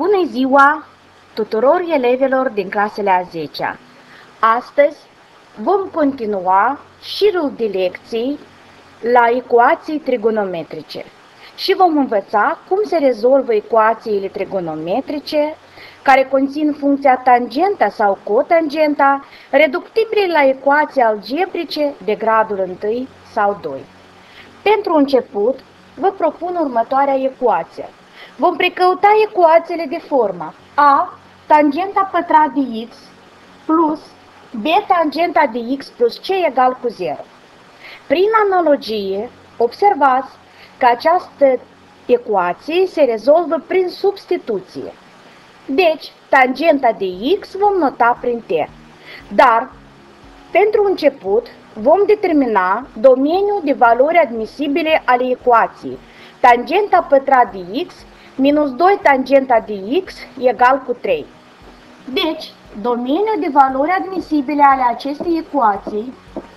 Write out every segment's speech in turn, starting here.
Bună ziua tuturor elevilor din clasele a 10-a! Astăzi vom continua șirul de lecții la ecuații trigonometrice și vom învăța cum se rezolvă ecuațiile trigonometrice care conțin funcția tangenta sau cotangenta, reductibile la ecuații algebrice de gradul 1 sau 2. Pentru început, vă propun următoarea ecuație. Vom precăuta ecuațiile de formă A, tangenta pătrat de x plus B, tangenta de x plus c egal cu 0. Prin analogie, observați că această ecuație se rezolvă prin substituție. Deci, tangenta de x vom nota prin t. Dar, pentru început, vom determina domeniul de valori admisibile ale ecuației. Tangenta pătrat de x minus 2 tangenta de x egal cu 3. Deci, domeniul de valori admisibile ale acestei ecuații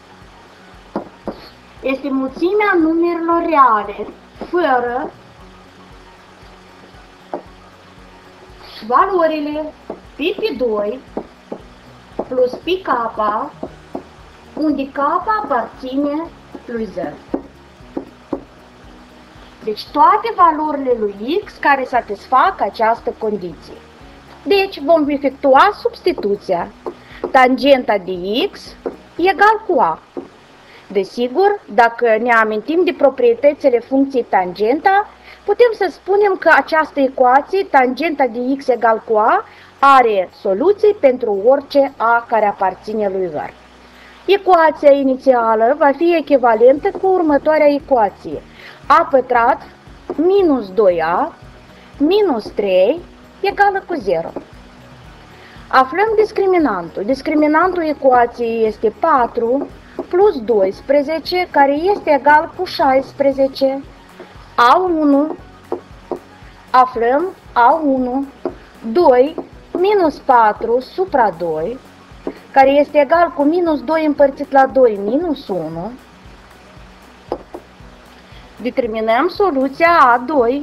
este mulțimea numerelor reale fără valorile pi pe 2 plus pi k, unde k aparține lui z. Deci toate valorile lui x care satisfac această condiție. Deci vom efectua substituția. Tangenta de x egal cu a. Desigur, dacă ne amintim de proprietățile funcției tangenta, putem să spunem că această ecuație, tangenta de x egal cu a, are soluții pentru orice a care aparține lui r. Ecuația inițială va fi echivalentă cu următoarea ecuație. A pătrat minus 2a minus 3 egală cu 0. Aflăm discriminantul. Discriminantul ecuației este 4 plus 12, care este egal cu 16. A1, aflăm A1, 2 minus 4 supra 2, care este egal cu minus 2 împărțit la 2 minus 1. Determinăm soluția A2.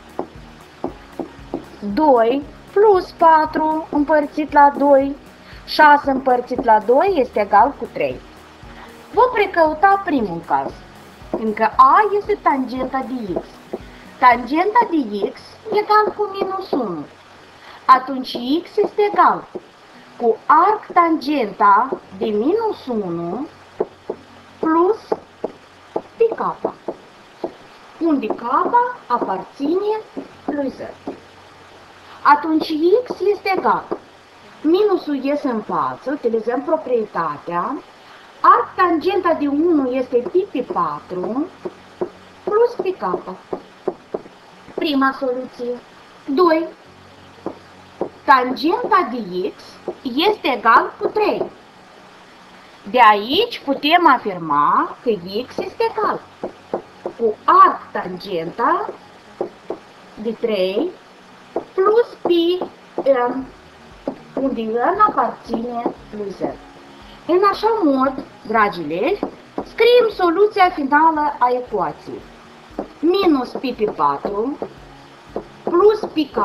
2 plus 4 împărțit la 2, 6 împărțit la 2 este egal cu 3. Vom precăuta primul caz, fiindcă A este tangenta de x. Tangenta de x egal cu minus 1. Atunci x este egal cu arc tangenta de minus 1 plus pi k, unde k aparține lui z. Atunci x este egal. Minusul iese în față, utilizăm proprietatea. Arc tangenta de 1 este pi pe 4 plus pi k. Prima soluție. 2. Tangenta de x este egal cu 3. De aici putem afirma că x este egal cu arc tangenta de 3 plus pi n, unde n aparține lui z. În așa mod, dragi elevi, scriem soluția finală a ecuației. Minus pi pe 4 plus pi k,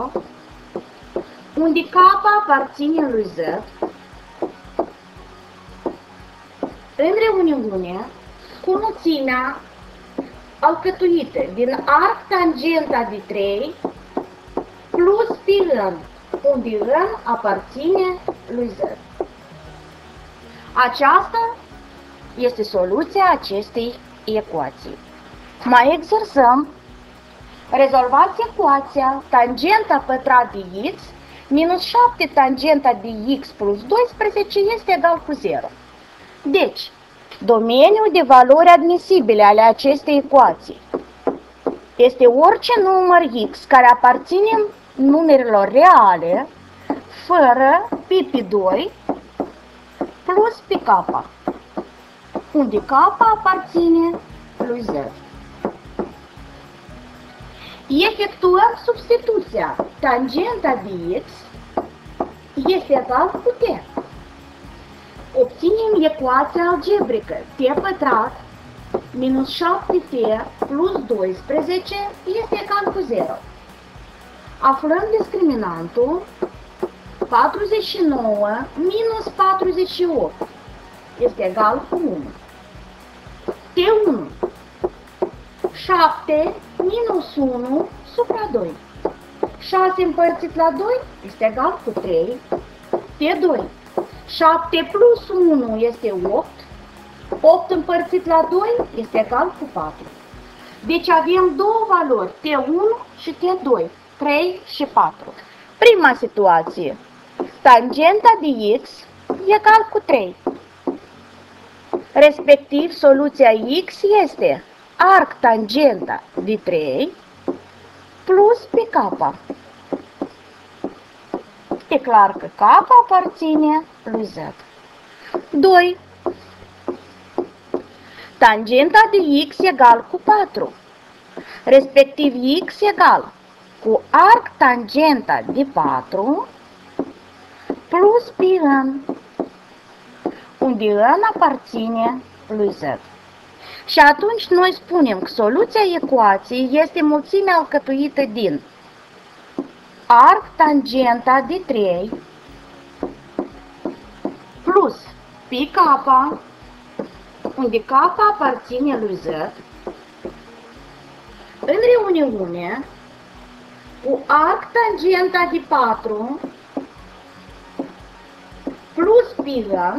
unde k aparține lui z. În reuniune cu mulțimea alcătuită din arc tangenta de 3 plus pi n, unde n aparține lui z. Aceasta este soluția acestei ecuații. Mai exersăm. Rezolvați ecuația tangenta pătrat de x minus 7 tangenta de x plus 12 este egal cu 0. Deci, domeniul de valori admisibile ale acestei ecuații este orice număr x care aparține numerelor reale fără pi pe 2 plus pi k, unde k aparține lui z. Efectuăm substituția. Tangenta de x este egal cu t. Obținem ecuația algebrică t pătrat minus 7t plus 12 este egal cu 0. Aflăm discriminantul 49 minus 48 este egal cu 1. T1. 7 minus 1 supra 2. 6 împărțit la 2 este egal cu 3. T2. 7 plus 1 este 8. 8 împărțit la 2 este egal cu 4. Deci avem două valori, T1 și T2, 3 și 4. Prima situație. Tangenta de x egal cu 3. Respectiv, soluția x este arctangenta de 3 plus pi k. E clar că k aparține lui z. 2. Tangenta de x egal cu 4. Respectiv, x egal cu arctangenta de 4 plus pi n, unde n aparține lui z. Și atunci noi spunem că soluția ecuației este mulțimea alcătuită din arctangenta de 3 plus pi k, unde k aparține lui z, în reuniune cu arctangenta de 4 plus pi n,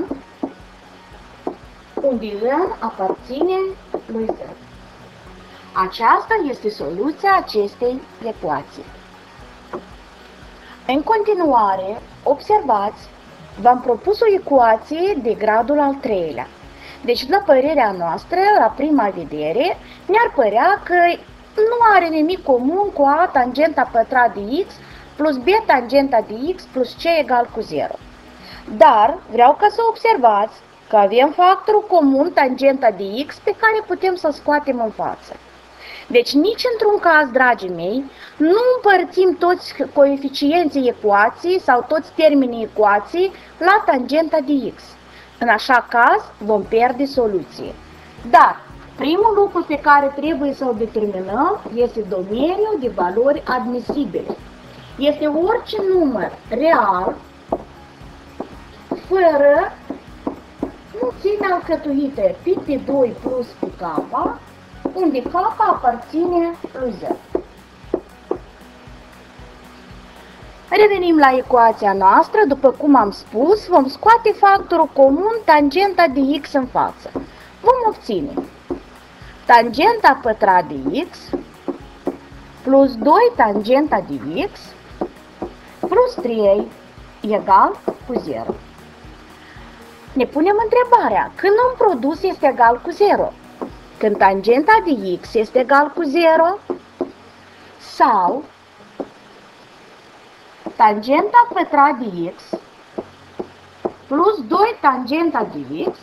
unde n aparține lui z. Aceasta este soluția acestei ecuații. În continuare, observați, v-am propus o ecuație de gradul al treilea. Deci, la părerea noastră, la prima vedere, ne-ar părea că nu are nimic comun cu a tangenta pătrat de x plus b tangenta de x plus c egal cu 0. Dar vreau ca să observați că avem factorul comun tangenta de x pe care putem să-l scoatem în față. Deci nici într-un caz, dragii mei, nu împărțim toți coeficienții ecuației sau toți termenii ecuației la tangenta de x. În așa caz vom pierde soluție. Dar primul lucru pe care trebuie să-l determinăm este domeniul de valori admisibile. Este orice număr real fără mulțime alcătuite pi 2 plus pi k, unde k aparține lui z. Revenim la ecuația noastră. După cum am spus, vom scoate factorul comun tangenta de x în față. Vom obține tangenta pătrat de x plus 2 tangenta de x plus 3 egal cu 0. Ne punem întrebarea, când un produs este egal cu 0? Când tangenta de x este egal cu 0 sau tangenta pătrat de x plus 2 tangenta de x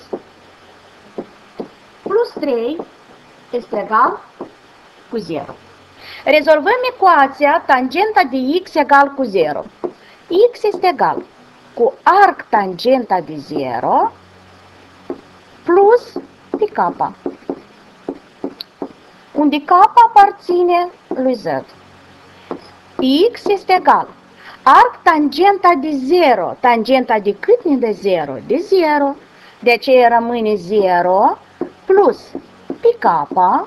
plus 3 este egal cu 0. Rezolvăm ecuația tangenta de x egal cu 0. X este egal cu arctangenta de 0 plus pi k, unde k aparține lui z. X este egal arctangenta de 0. Tangenta de cât ne dă 0? De 0. De aceea rămâne 0 plus pi k.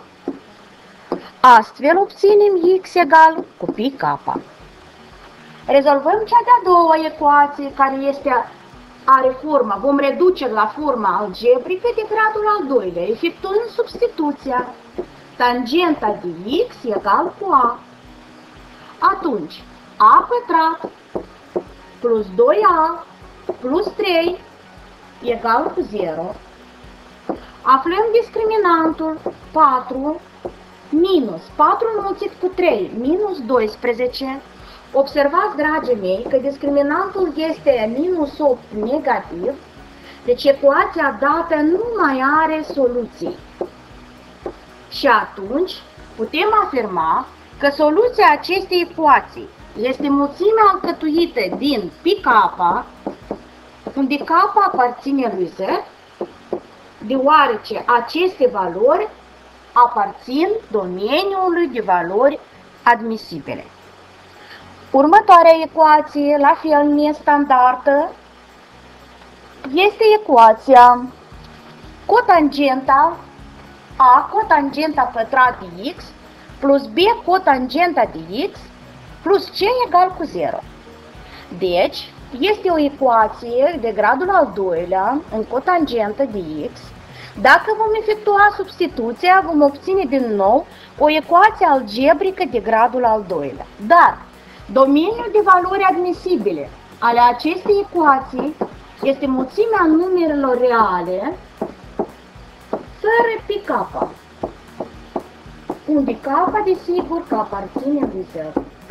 Astfel obținem x egal cu pi k. Rezolvăm cea de-a doua ecuație, care are forma. Vom reduce la forma algebrică de gradul al doilea, efectuând substituția. Tangenta de x egal cu a. Atunci, a pătrat plus 2a plus 3 egal cu 0. Aflăm discriminantul 4 minus 4 înmulțit cu 3 minus 12. Observați, dragii mei, că discriminantul este minus 8 negativ, deci ecuația dată nu mai are soluții. Și atunci putem afirma că soluția acestei ecuații este mulțimea alcătuită din pi k, unde k aparține lui z, deoarece aceste valori aparțin domeniului de valori admisibile. Următoarea ecuație, la fel nestandartă, este ecuația cotangenta A cotangenta pătrat de x plus B cotangenta de x plus C egal cu 0. Deci, este o ecuație de gradul al doilea în cotangentă de x. Dacă vom efectua substituția, vom obține din nou o ecuație algebrică de gradul al doilea. Dar domeniul de valori admisibile ale acestei ecuații este mulțimea numerelor reale fără pi k, unde k, desigur, că aparține lui 0.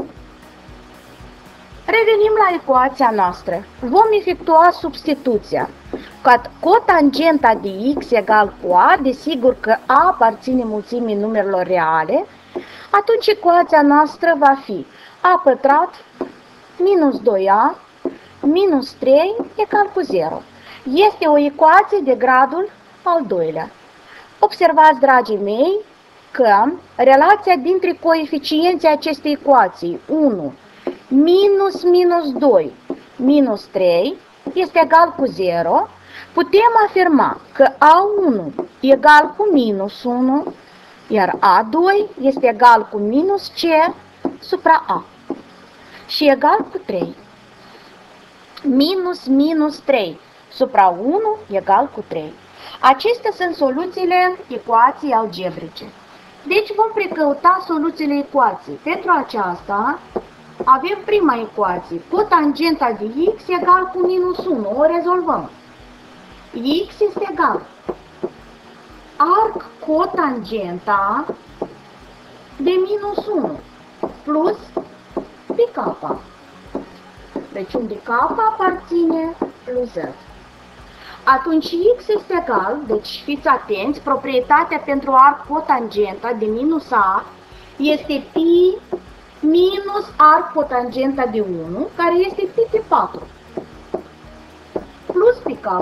Revenim la ecuația noastră. Vom efectua substituția. Cotangenta de x egal cu a, desigur că a aparține mulțimii numerelor reale, atunci ecuația noastră va fi a pătrat minus 2a minus 3 egal cu 0. Este o ecuație de gradul al doilea. Observați, dragii mei, că relația dintre coeficienții acestei ecuații 1 minus minus 2 minus 3 este egal cu 0, putem afirma că A1 egal cu minus 1, iar A2 este egal cu minus C supra A și egal cu 3. Minus minus 3 supra 1 egal cu 3. Acestea sunt soluțiile ecuației algebrice. Deci vom precăuta soluțiile ecuației. Pentru aceasta avem prima ecuație, cotangenta de x egal cu minus 1, o rezolvăm. X este egal arc cotangenta de minus 1 plus pi k. Deci unde k aparține lui z. Atunci x este egal, deci fiți atenți, proprietatea pentru arc cotangenta de minus a este pi minus arc cotangenta de 1, care este pi pe 4, plus pi k.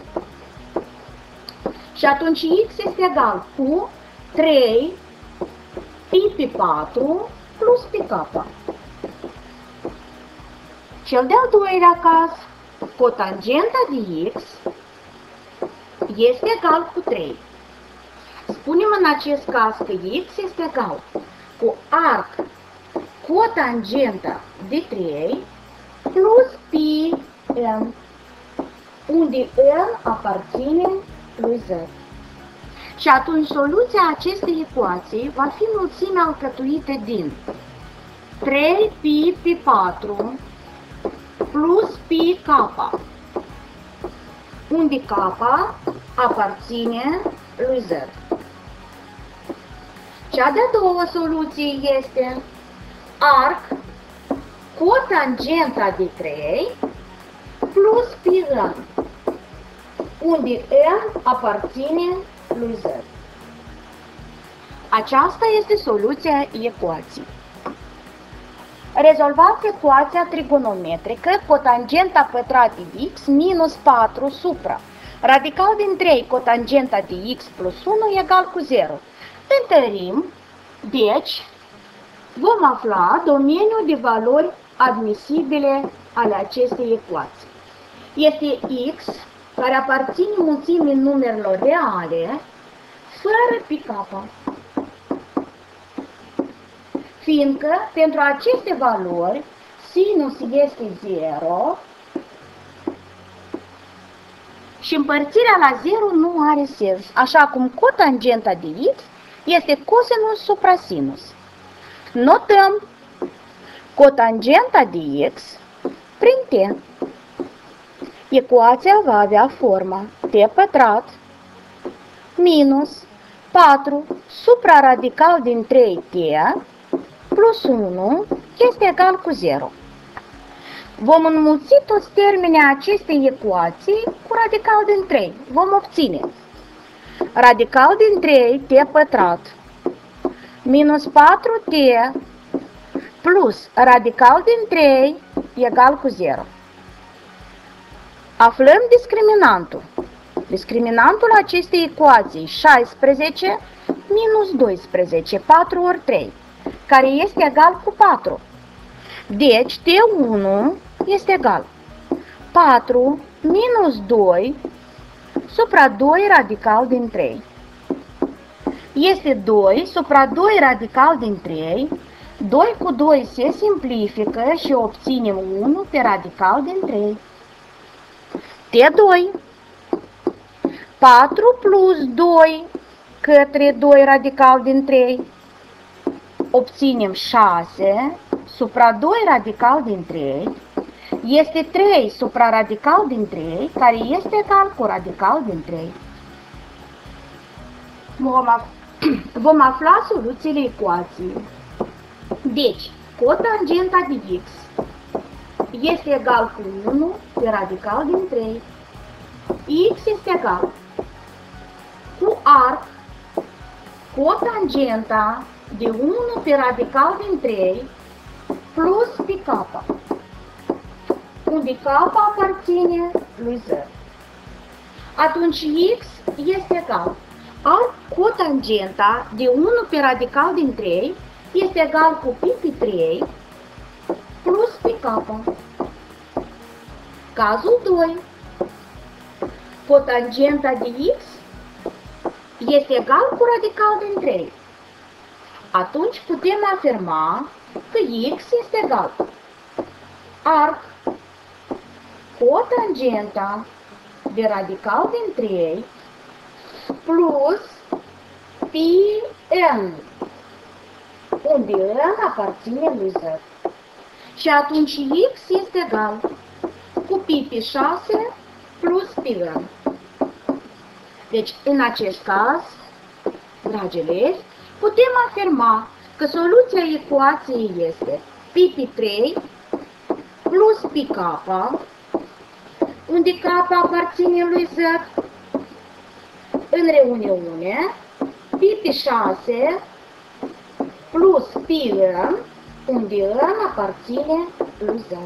Și atunci x este egal cu 3 pi pe 4 plus pi k. Cel de-al doilea caz, cotangenta de x este egal cu 3. Spunem în acest caz că x este egal cu arc cotangenta de 3 plus pi n, unde n aparține lui z. Și atunci soluția acestei ecuații va fi mulțimea alcătuită din 3 pi pe 4 plus pi k, unde k aparține lui z. Cea de-a doua soluție este arc cotangenta de 3 plus pi n, unde n aparține lui z. Aceasta este soluția ecuației. Rezolvați ecuația trigonometrică cotangenta pătrată de x minus 4 supra radical din 3 cotangenta de x plus 1 egal cu 0. Întărim, deci, vom afla domeniul de valori admisibile ale acestei ecuații. Este x, care aparține mulțimii numerelor reale, fără pi k. Fiindcă pentru aceste valori sinus este 0 și împărțirea la 0 nu are sens, așa cum cotangenta de x este cosinus supra sinus. Notăm cotangenta de x prin t. Ecuația va avea forma t pătrat minus 4 supra radical din 3t plus 1 este egal cu 0. Vom înmulți toți termenii acestei ecuații cu radical din 3. Vom obține radical din 3 t pătrat minus 4t plus radical din 3 egal cu 0. Aflăm discriminantul. Discriminantul acestei ecuații 16 minus 12, 4 ori 3, care este egal cu 4. Deci T1 este egal 4 minus 2 supra 2 radical din 3. Este 2 supra 2 radical din 3. 2 cu 2 se simplifică și obținem 1 pe radical din 3. T2. 4 plus 2 către 2 radical din 3. Obținem 6 supra 2 radical din 3. Este 3 supra radical din 3, care este egal cu radical din 3. Vom afla soluțiile ecuației. Deci, cotangenta de x este egal cu 1 pe radical din 3. X este egal cu arc cotangenta de 1 pe radical din 3 plus pi k, unde k aparține lui z. Atunci x este egal arc cotangenta de 1 pe radical din 3 este egal cu pi pe 3 plus pi k. Cazul 2. Cotangenta de x este egal cu radical din 3. Atunci putem afirma că x este egal arc cotangenta de radical din 3 plus pi n, unde n aparține lui z. Și atunci x este egal cu pi pe 6 plus pi n. Deci, în acest caz, dragi elevi, putem afirma că soluția ecuației este pi pe 3 plus pi k, unde k aparține lui z, în reuniune, pi pe 6 plus pi n, unde n aparține lui z.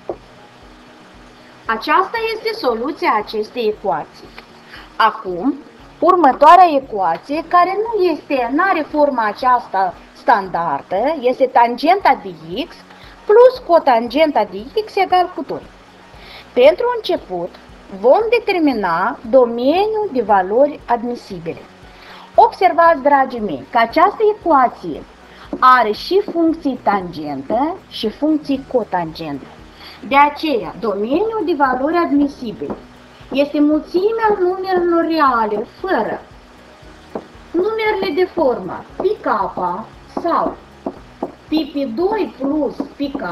Aceasta este soluția acestei ecuații. Acum, următoarea ecuație, care nu are forma aceasta standardă, este tangenta de x plus cotangenta de x egal cu 2. Pentru început, vom determina domeniul de valori admisibile. Observați, dragii mei, că această ecuație are și funcții tangentă și funcții cotangentă. De aceea, domeniul de valori admisibile este mulțimea numerelor reale fără numerele de formă pi k sau pi pe 2 plus pi k,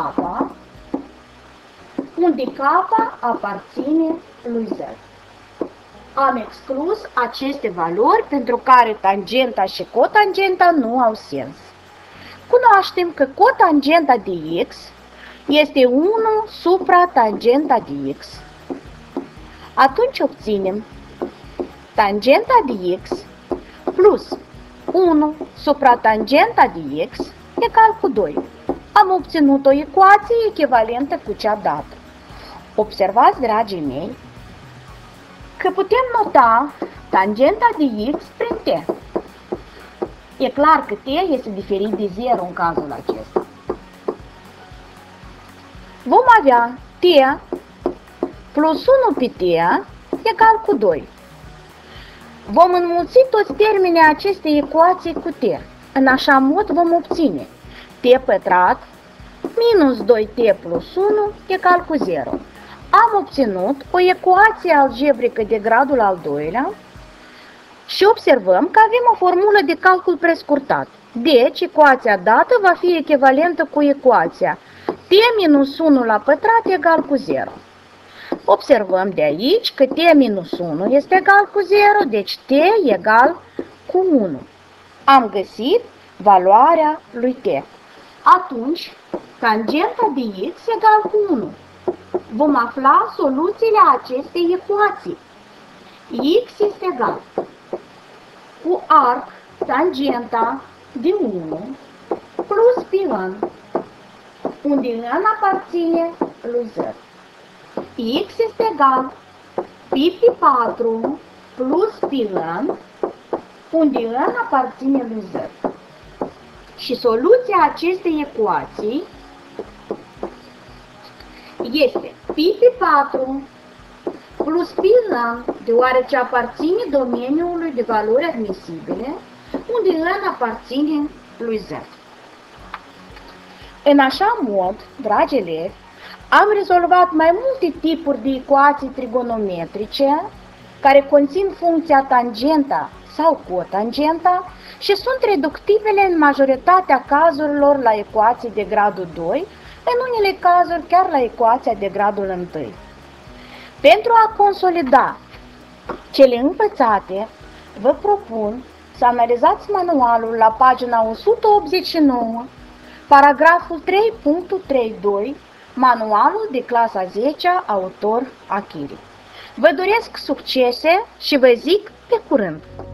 unde k aparține lui z. Am exclus aceste valori pentru care tangenta și cotangenta nu au sens. Cunoaștem că cotangenta de x este 1 supra tangenta de x. Atunci obținem tangenta de x plus 1 supra tangenta de x egal cu 2. Am obținut o ecuație echivalentă cu cea dată. Observați, dragii mei, că putem nota tangenta de x prin t. E clar că t este diferit de 0 în cazul acesta. Vom avea t plus 1 pe t egal cu 2. Vom înmulți toți termenii acestei ecuații cu t. În așa mod vom obține t pătrat minus 2t plus 1 egal cu 0. Am obținut o ecuație algebrică de gradul al doilea și observăm că avem o formulă de calcul prescurtat. Deci, ecuația dată va fi echivalentă cu ecuația t minus 1 la pătrat egal cu 0. Observăm de aici că t minus 1 este egal cu 0, deci t egal cu 1. Am găsit valoarea lui t. Atunci, tangenta de x egal cu 1. Vom afla soluțiile acestei ecuații. X este egal cu arc tangenta de 1 plus pi n, unde n aparține lui z. X este egal pi pe 4 plus pi n, unde n aparține lui z. Și soluția acestei ecuații este pi pe 4 plus pi n, deoarece aparține domeniului de valori admisibile, unde n aparține lui Z. În așa mod, dragi elevi, am rezolvat mai multe tipuri de ecuații trigonometrice care conțin funcția tangenta sau cotangenta și sunt reductibile în majoritatea cazurilor la ecuații de gradul 2, în unele cazuri chiar la ecuația de gradul 1. Pentru a consolida cele învățate, vă propun să analizați manualul la pagina 189, paragraful 3.32, manualul de clasa 10, autor Achille. Vă doresc succese și vă zic pe curând!